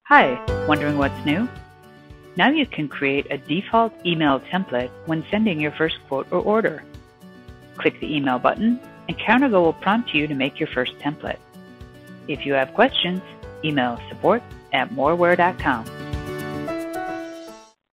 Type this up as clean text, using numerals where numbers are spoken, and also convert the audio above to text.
Hi, wondering what's new? Now you can create a default email template when sending your first quote or order. Click the email button and CounterGo will prompt you to make your first template. If you have questions, email support@moraware.com.